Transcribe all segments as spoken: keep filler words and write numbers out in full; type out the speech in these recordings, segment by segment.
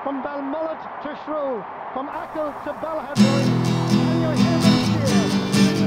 from Balmullet to Shrew, from Achill to Balhadroy, and you'll hear them cheer.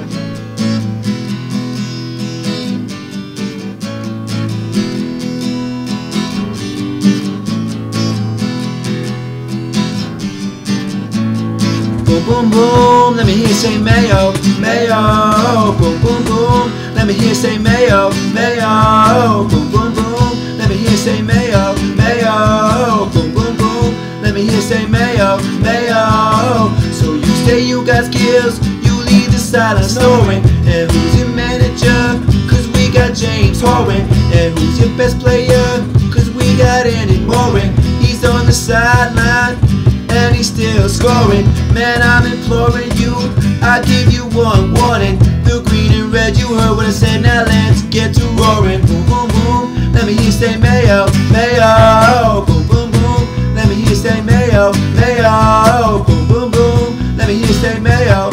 Boom, boom, boom, let me hear you say Mayo, Mayo. Boom, boom, boom, let me hear you say Mayo, Mayo. Boom, boom, boom, let me hear you say Mayo, Mayo. Boom, boom, boom, let me hear you say Mayo, Mayo. So you say you got skills, you lead the silent snoring. And who's your manager? Cause we got James Horan. And who's your best player? Cause we got Andy Moran. He's on the sideline and he's still scoring. Man, I'm imploring you, I give you one warning. The green and red, you heard what I said, now let's get to roaring. Boom, boom, boom, let me hear you say Mayo, Mayo. Boom, boom, boom, let me hear you say Mayo, Mayo. Boom, boom, boom, let me hear you say Mayo,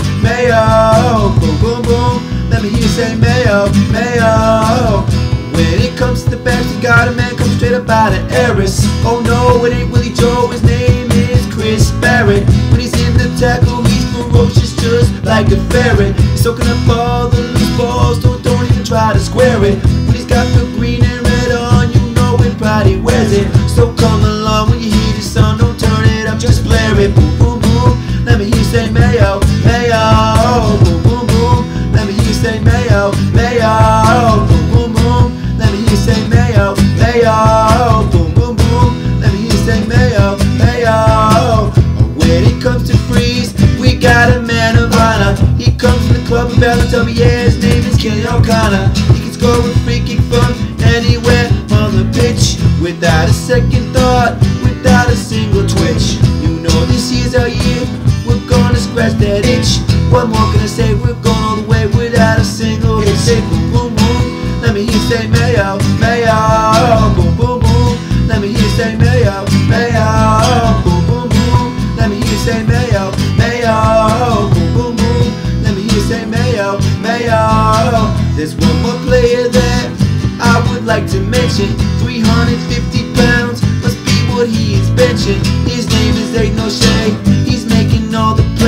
Mayo. Boom, boom, boom, let me hear you say Mayo, Mayo. When it comes to the backs, you got a man come straight up out of Eris. Oh no, it ain't Willie Joe, his name is Chris Barrett. When he's in the tackle, he's ferocious just like a ferret. He's soaking up all the loose balls, don't, don't even try to square it. When he's got the green and red on, you know it pride he wears it. So come along when you hear the song, don't turn it up, just flare it. Boom, boom, boom, let me hear you say Mayo, Mayo. Boom, boom, boom, let me hear you say Mayo, Mayo. Boom, boom, boom, let me hear you say Mayo, Mayo. Boom, boom, boom, let me hear you say Mayo, Mayo. When it comes to freeze, we got a man of honor. He comes to the club and Bella tell me, yeah, his name is Kenny O'Connor. He can score a free kick from anywhere on the pitch, without a second thought, without a single twitch. You know this year's our year, we're gonna scratch that itch. What more can I say, we're going all the way without a single hit. Say boom, boom, boom, let me hear you say Mayo, Mayo. Boom, boom, boom, let me hear you say Mayo, Mayo. Boom, boom, boom, let me hear you say Mayo, Mayo. Boom, boom, boom, let me hear you say Mayo, Mayo. There's one more player that I would like to mention. three hundred fifty pounds must be what he is benching. His name is Ain't No Shay. He's making all the